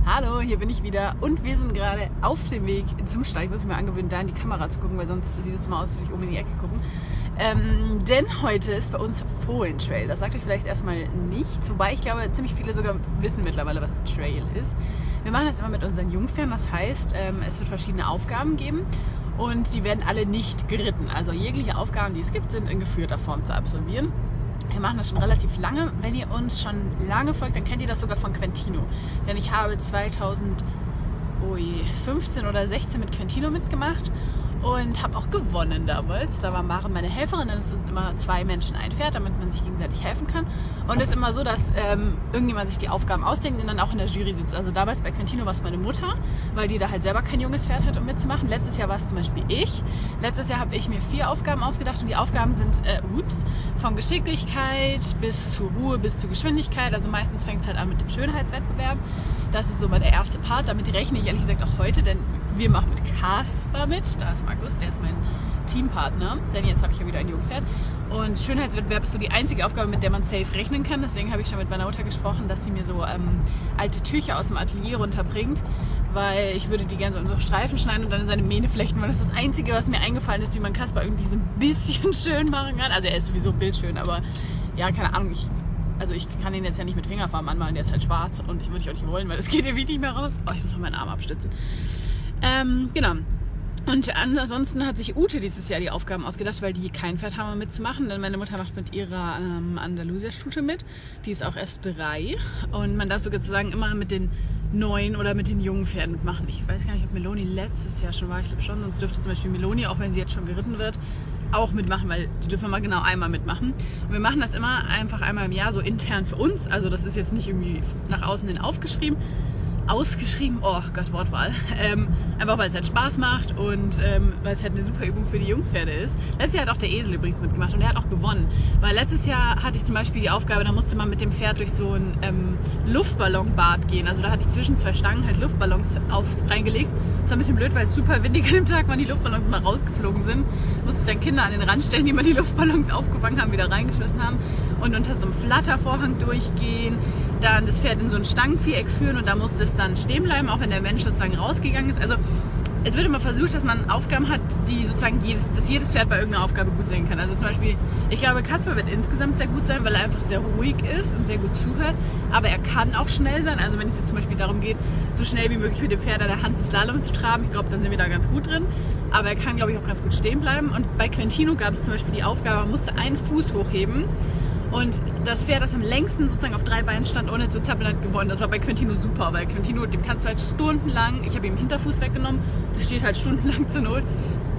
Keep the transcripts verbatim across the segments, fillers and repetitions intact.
Hallo, hier bin ich wieder und wir sind gerade auf dem Weg zum Stall. Ich muss mir angewöhnen, da in die Kamera zu gucken, weil sonst sieht es mal aus, als würde ich oben in die Ecke gucken. Ähm, denn heute ist bei uns Fohlentrail. Das sagt euch vielleicht erstmal nichts, wobei ich glaube, ziemlich viele sogar wissen mittlerweile, was Trail ist. Wir machen das immer mit unseren Jungpferden, das heißt, ähm, es wird verschiedene Aufgaben geben und die werden alle nicht geritten. Also jegliche Aufgaben, die es gibt, sind in geführter Form zu absolvieren. Wir machen das schon relativ lange. Wenn ihr uns schon lange folgt, dann kennt ihr das sogar von Quentino. Denn ich habe zweitausendfünfzehn oder sechzehn mit Quentino mitgemacht und habe auch gewonnen damals. Da war Maren meine Helferin, denn es sind immer zwei Menschen ein Pferd, damit man sich gegenseitig helfen kann. Und es ist immer so, dass ähm, irgendjemand sich die Aufgaben ausdenkt und dann auch in der Jury sitzt. Also damals bei Quentino war es meine Mutter, weil die da halt selber kein junges Pferd hat, um mitzumachen. Letztes Jahr war es zum Beispiel ich. Letztes Jahr habe ich mir vier Aufgaben ausgedacht und die Aufgaben sind äh, ups, von Geschicklichkeit bis zur Ruhe, bis zur Geschwindigkeit. Also meistens fängt es halt an mit dem Schönheitswettbewerb. Das ist so mal der erste Part. Damit rechne ich ehrlich gesagt auch heute, denn wir machen mit Kasper mit. Da ist Markus, der ist mein Teampartner. Denn jetzt habe ich ja wieder ein Jungpferd. Und Schönheitswettbewerb ist so die einzige Aufgabe, mit der man safe rechnen kann. Deswegen habe ich schon mit meiner Mutter gesprochen, dass sie mir so ähm, alte Tücher aus dem Atelier runterbringt. Weil ich würde die gerne so in so Streifen schneiden und dann in seine Mähne flechten. Weil das ist das Einzige, was mir eingefallen ist, wie man Kasper irgendwie so ein bisschen schön machen kann. Also er ist sowieso bildschön, aber ja, keine Ahnung. Ich, also ich kann ihn jetzt ja nicht mit Fingerfarben anmalen. Der ist halt schwarz und ich würde ich auch nicht wollen, weil das geht irgendwie nicht mehr raus. Oh, ich muss mal meinen Arm abstützen. Ähm, genau. Und ansonsten hat sich Ute dieses Jahr die Aufgaben ausgedacht, weil die kein Pferd haben, um mitzumachen. Denn meine Mutter macht mit ihrer ähm, Andalusia-Stute mit. Die ist auch erst drei. Und man darf sozusagen immer mit den neuen oder mit den jungen Pferden mitmachen. Ich weiß gar nicht, ob Meloni letztes Jahr schon war. Ich glaube schon. Sonst dürfte zum Beispiel Meloni, auch wenn sie jetzt schon geritten wird, auch mitmachen, weil die dürfen mal genau einmal mitmachen. Und wir machen das immer einfach einmal im Jahr so intern für uns. Also das ist jetzt nicht irgendwie nach außen hin aufgeschrieben. Ausgeschrieben, oh Gott, Wortwahl. Ähm, einfach weil es halt Spaß macht und ähm, weil es halt eine super Übung für die Jungpferde ist. Letztes Jahr hat auch der Esel übrigens mitgemacht und der hat auch gewonnen. Weil letztes Jahr hatte ich zum Beispiel die Aufgabe, da musste man mit dem Pferd durch so ein ähm, Luftballonbad gehen. Also da hatte ich zwischen zwei Stangen halt Luftballons auf, reingelegt. Das war ein bisschen blöd, weil es super windig an dem Tag waren, die Luftballons mal rausgeflogen sind. Musste ich dann Kinder an den Rand stellen, die mal die Luftballons aufgefangen haben, wieder reingeschmissen haben. Und unter so einem Flattervorhang durchgehen. Dann das Pferd in so ein Stangenviereck führen und da musste es dann stehen bleiben, auch wenn der Mensch sozusagen rausgegangen ist. Also es wird immer versucht, dass man Aufgaben hat, die sozusagen jedes, dass jedes Pferd bei irgendeiner Aufgabe gut sein kann. Also zum Beispiel, ich glaube, Kasper wird insgesamt sehr gut sein, weil er einfach sehr ruhig ist und sehr gut zuhört. Aber er kann auch schnell sein. Also wenn es jetzt zum Beispiel darum geht, so schnell wie möglich mit dem Pferd an der Hand einen Slalom zu traben, ich glaube, dann sind wir da ganz gut drin. Aber er kann, glaube ich, auch ganz gut stehen bleiben. Und bei Quentino gab es zum Beispiel die Aufgabe, man musste einen Fuß hochheben. Und das Pferd, das am längsten sozusagen auf drei Beinen stand, ohne zu zappeln, hat gewonnen. Das war bei Quentino super, weil Quentino, dem kannst du halt stundenlang, ich habe ihm den Hinterfuß weggenommen, der steht halt stundenlang zur Not.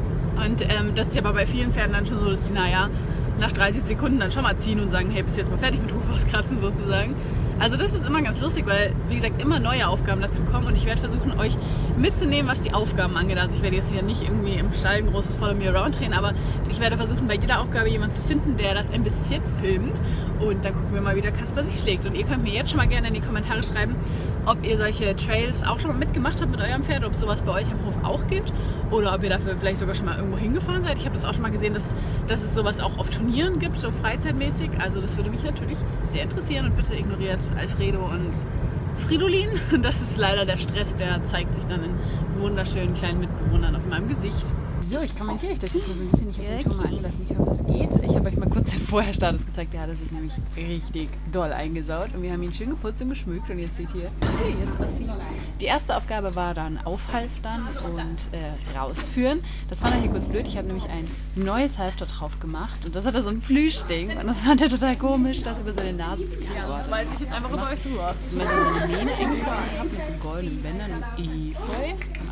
Und ähm, das ist ja aber bei vielen Pferden dann schon so, dass die, naja, nach dreißig Sekunden dann schon mal ziehen und sagen, hey, bist du jetzt mal fertig mit Huf auskratzen sozusagen. Also das ist immer ganz lustig, weil, wie gesagt, immer neue Aufgaben dazu kommen und ich werde versuchen, euch mitzunehmen, was die Aufgaben angeht. Also ich werde jetzt hier nicht irgendwie im Stall ein großes Follow Me Around drehen, aber ich werde versuchen, bei jeder Aufgabe jemanden zu finden, der das ein bisschen filmt und dann gucken wir mal, wie der Kasper sich schlägt. Und ihr könnt mir jetzt schon mal gerne in die Kommentare schreiben, ob ihr solche Trails auch schon mal mitgemacht habt mit eurem Pferd, ob es sowas bei euch am Hof auch gibt oder ob ihr dafür vielleicht sogar schon mal irgendwo hingefahren seid. Ich habe das auch schon mal gesehen, dass, dass es sowas auch auf Turnieren gibt, so freizeitmäßig. Also das würde mich natürlich sehr interessieren und bitte ignoriert Alfredo und Fridolin. Das ist leider der Stress, der zeigt sich dann in wunderschönen kleinen Mitbewohnern auf meinem Gesicht. So, ich kommentiere euch das jetzt mal so ein bisschen. Ich habe den Ton mal angelassen, ich hoffe, es geht. Ich habe euch mal kurz den Vorher-Status gezeigt. Der hatte sich nämlich richtig doll eingesaut. Und wir haben ihn schön geputzt und geschmückt. Und jetzt seht ihr, wie jetzt aussieht. Die erste Aufgabe war dann Aufhalftern und äh, rausführen. Das fand er hier kurz blöd. Ich habe nämlich ein neues Halfter drauf gemacht. Und das hatte so ein Plüschding. Und das fand er total komisch, das über seine Nase zu kriegen. Ja, das weiß ich jetzt einfach über euch drüber. Wenn man so eine Mähne eingebaut hat mit so goldenen Bändern und Efeu.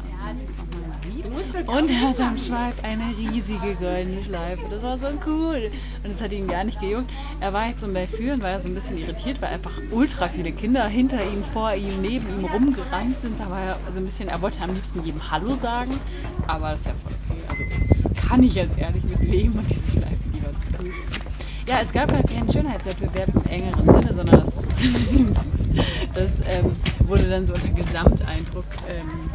Und er hatte am Schweif eine riesige goldene Schleife. Das war so cool. Und es hat ihn gar nicht gejuckt. Er war jetzt so bei Führen, war er so ein bisschen irritiert, weil einfach ultra viele Kinder hinter ihm, vor ihm, neben ihm rumgerannt sind. Da war er so ein bisschen, er wollte am liebsten jedem Hallo sagen. Aber das ist ja voll okay. Also kann ich jetzt ehrlich mit leben und diese Schleifen lieber zu grüßen. Ja, es gab halt keinen Schönheitswettbewerb im engeren Sinne, sondern das, das ähm, wurde dann so unter Gesamteindruck ähm,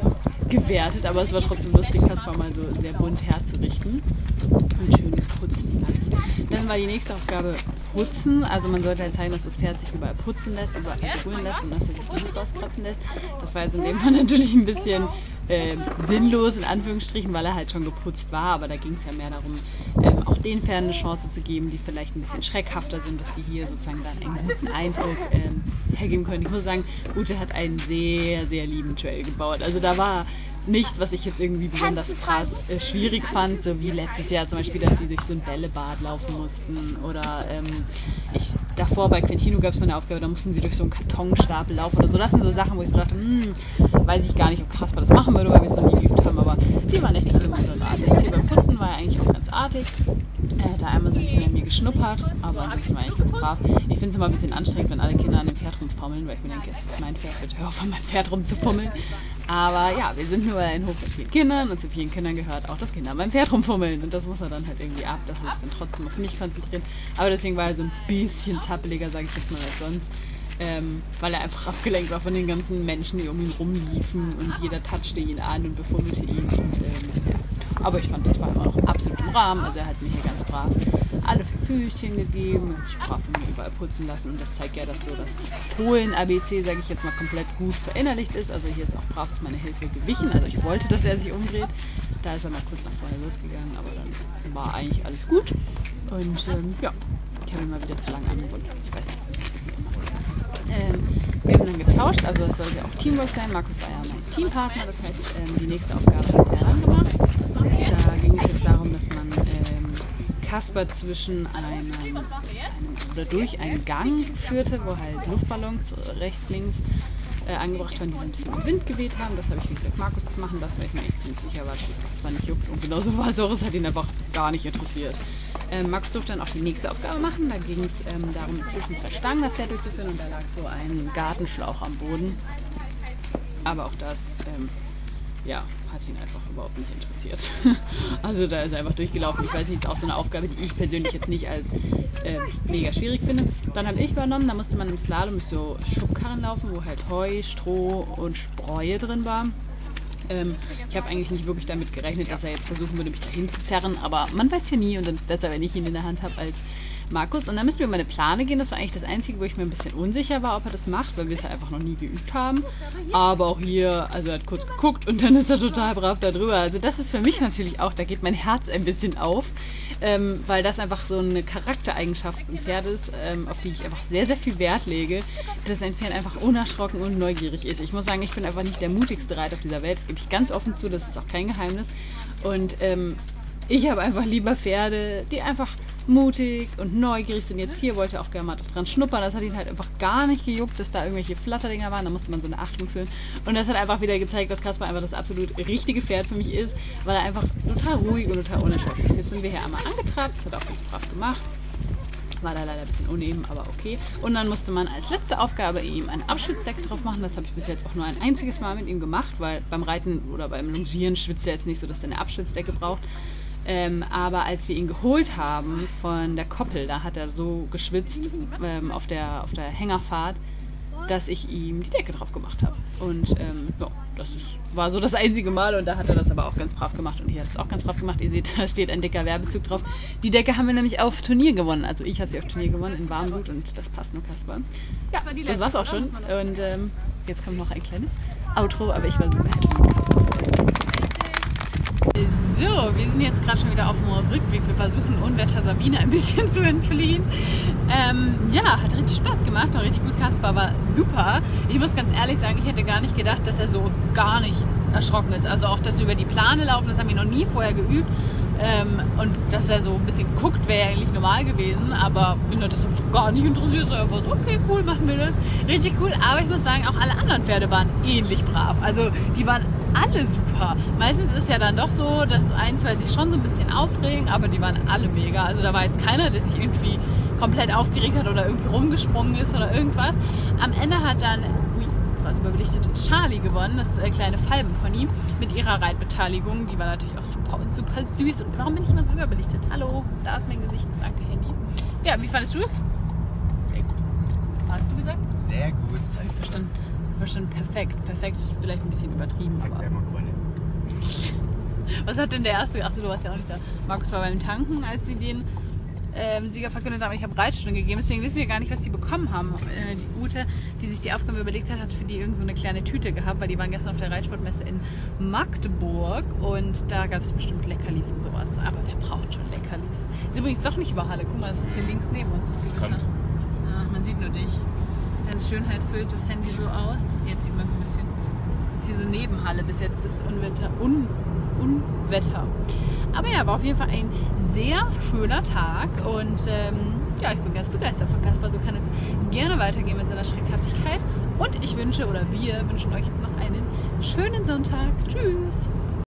gewertet, aber es war trotzdem lustig, Kaspar mal so sehr bunt herzurichten und schön putzen alles. Dann war die nächste Aufgabe putzen, also man sollte halt zeigen, dass das Pferd sich überall putzen lässt, überall sprühen lässt und dass er sich Blut rauskratzen lässt. Das war jetzt in dem Fall natürlich ein bisschen äh, sinnlos, in Anführungsstrichen, weil er halt schon geputzt war, aber da ging es ja mehr darum, ähm, auch den Pferden eine Chance zu geben, die vielleicht ein bisschen schreckhafter sind, dass die hier sozusagen dann einen guten Eindruck ähm, hergeben können. Ich muss sagen, Ute hat einen sehr, sehr lieben Trail gebaut. Also da war nichts, was ich jetzt irgendwie besonders krass äh, schwierig fand, so wie letztes Jahr zum Beispiel, dass sie durch so ein Bällebad laufen mussten oder ähm, ich, davor bei Quintino gab es mal eine Aufgabe, da mussten sie durch so einen Kartonstapel laufen oder so. Das sind so Sachen, wo ich so dachte, hm, weiß ich gar nicht, ob Kaspar das machen würde, weil wir es noch nie geübt haben, aber die waren echt alle moderat. Jetzt hier beim Putzen war er eigentlich auch ganz artig. Er hat da einmal so ein bisschen an mir geschnuppert, aber ansonsten war eigentlich ganz brav. Ich finde es immer ein bisschen anstrengend, wenn alle Kinder an dem Pferd rumfummeln, weil ich mir denke, es ist mein Pferd, bitte hör auf, an meinem Pferd rumzufummeln. Aber ja, wir sind nur ein Hof mit vielen Kindern und zu vielen Kindern gehört auch, dass Kinder beim Pferd rumfummeln. Und das muss er dann halt irgendwie ab, dass er sich dann trotzdem auf mich konzentriert. Aber deswegen war er so ein bisschen zappeliger, sage ich jetzt mal, als sonst. Ähm, weil er einfach abgelenkt war von den ganzen Menschen, die um ihn rumliefen und jeder touchte ihn an und befummelte ihn. Und, ähm, aber ich fand, das war immer noch absolut im Rahmen. Also er hat mir hier ganz brav alle vier Füßchen gegeben, hat sich brav von mir überall putzen lassen. Und das zeigt ja, dass so das Fohlen-A B C, sage ich jetzt mal, komplett gut verinnerlicht ist. Also hier ist auch brav auf meine Hilfe gewichen. Also ich wollte, dass er sich umdreht. Da ist er mal kurz nach vorne losgegangen, aber dann war eigentlich alles gut. Und ähm, ja, ich habe ihn mal wieder zu lange angebunden. Ich weiß, es ist nicht so gut gemacht. Ähm, wir haben dann getauscht, also es sollte auch Teamwork sein. Markus war ja mein Teampartner, das heißt, ähm, die nächste Aufgabe hat er dann gemacht. Da ging es jetzt darum, dass man ähm, Kaspar zwischen einem, einem oder durch einen Gang führte, wo halt Luftballons rechts, links äh, angebracht waren, die so ein bisschen im Wind geweht haben. Das habe ich, wie gesagt, Markus machen lassen, weil ich mir echt ziemlich sicher war, dass das Kaspar nicht juckt. Und genauso war es auch, es hat ihn einfach gar nicht interessiert. Ähm, Markus durfte dann auch die nächste Aufgabe machen. Da ging es ähm, darum, zwischen zwei Stangen das Pferd durchzuführen und da lag so ein Gartenschlauch am Boden. Aber auch das, ähm, ja, hat ihn einfach überhaupt nicht interessiert. Also da ist er einfach durchgelaufen. Ich weiß nicht, ist auch so eine Aufgabe, die ich persönlich jetzt nicht als äh, mega schwierig finde. Dann habe ich übernommen, da musste man im Slalom mit so Schubkarren laufen, wo halt Heu, Stroh und Spreue drin war. Ähm, ich habe eigentlich nicht wirklich damit gerechnet, dass er jetzt versuchen würde, mich dahin zu zerren, aber man weiß ja nie und dann ist es besser, wenn ich ihn in der Hand habe als Markus. Und dann müssen wir über eine Plane gehen. Das war eigentlich das Einzige, wo ich mir ein bisschen unsicher war, ob er das macht, weil wir es halt einfach noch nie geübt haben. Aber auch hier, also er hat kurz geguckt und dann ist er total brav da drüber. Also das ist für mich natürlich auch, da geht mein Herz ein bisschen auf, ähm, weil das einfach so eine Charaktereigenschaft im Pferd ist, ähm, auf die ich einfach sehr, sehr viel Wert lege, dass ein Pferd einfach unerschrocken und neugierig ist. Ich muss sagen, ich bin einfach nicht der mutigste Reiter auf dieser Welt. Das gebe ich ganz offen zu, das ist auch kein Geheimnis. Und ähm, ich habe einfach lieber Pferde, die einfach mutig und neugierig sind. Jetzt hier wollte er auch gerne mal dran schnuppern. Das hat ihn halt einfach gar nicht gejuckt, dass da irgendwelche Flatterdinger waren. Da musste man so eine Achtung führen. Und das hat einfach wieder gezeigt, dass Kaspar einfach das absolut richtige Pferd für mich ist, weil er einfach total ruhig und total unerschrocken ist. Jetzt sind wir hier einmal angetrabt. Das hat er auch ganz brav gemacht. War da leider ein bisschen uneben, aber okay. Und dann musste man als letzte Aufgabe ihm ein Abschützdeck drauf machen. Das habe ich bis jetzt auch nur ein einziges Mal mit ihm gemacht, weil beim Reiten oder beim Longieren schwitzt er jetzt nicht so, dass er eine Abschützdecke braucht. Ähm, aber als wir ihn geholt haben von der Koppel, da hat er so geschwitzt ähm, auf der, auf der Hängerfahrt, dass ich ihm die Decke drauf gemacht habe. Und ähm, ja, das ist, war so das einzige Mal und da hat er das aber auch ganz brav gemacht und hier hat es auch ganz brav gemacht. Ihr seht, da steht ein dicker Werbezug drauf. Die Decke haben wir nämlich auf Turnier gewonnen. Also ich habe sie auf Turnier gewonnen in Warmblut und das passt nur Kaspar. Ja, das war's auch schon. Und ähm, jetzt kommt noch ein kleines Outro, aber ich war super happy mit Kaspar. So, wir sind jetzt gerade schon wieder auf dem Rückweg. Wir versuchen Unwetter Sabine ein bisschen zu entfliehen. Ähm, ja, hat richtig Spaß gemacht, war richtig gut. Kaspar war super. Ich muss ganz ehrlich sagen, ich hätte gar nicht gedacht, dass er so gar nicht erschrocken ist. Also auch, dass wir über die Plane laufen, das haben wir noch nie vorher geübt. Ähm, und dass er so ein bisschen guckt, wäre eigentlich normal gewesen, aber ihn hat das einfach gar nicht interessiert. So, er war so, okay, cool, machen wir das. Richtig cool, aber ich muss sagen, auch alle anderen Pferde waren ähnlich brav. Also die waren alle super. Meistens ist ja dann doch so, dass ein, zwei sich schon so ein bisschen aufregen, aber die waren alle mega. Also da war jetzt keiner, der sich irgendwie komplett aufgeregt hat oder irgendwie rumgesprungen ist oder irgendwas. Am Ende hat dann war es überbelichtet, Charlie gewonnen, das äh, kleine Falbenpony mit ihrer Reitbeteiligung. Die war natürlich auch super und super süß. Und warum bin ich immer so überbelichtet? Hallo, da ist mein Gesicht. Danke, Handy. Ja, wie fandest du es? Sehr gut. Hast du gesagt? Sehr gut. Das habe ich verstanden. Verstanden. Perfekt. Perfekt ist vielleicht ein bisschen übertrieben, aber... Was hat denn der erste? Achso, du warst ja auch nicht da. Markus war beim Tanken, als sie den ähm, Sieger verkündet haben. Ich habe Reitstunde gegeben, deswegen wissen wir gar nicht, was die bekommen haben. Äh, die Ute, die sich die Aufgabe überlegt hat, hat für die irgend so eine kleine Tüte gehabt, weil die waren gestern auf der Reitsportmesse in Magdeburg und da gab es bestimmt Leckerlis und sowas. Aber wer braucht schon Leckerlis? Ist übrigens doch nicht über Halle. Guck mal, es ist hier links neben uns das Gewitter. Ah, man sieht nur dich. Deine Schönheit füllt das Handy so aus. Jetzt sieht man es ein bisschen. Es ist hier so neben Halle bis jetzt das Unwetter. Un Unwetter. Aber ja, war auf jeden Fall ein sehr schöner Tag und ähm, ja, ich bin ganz begeistert von Kaspar. So kann es gerne weitergehen mit seiner Schreckhaftigkeit. Und ich wünsche, oder wir wünschen euch jetzt noch einen schönen Sonntag. Tschüss!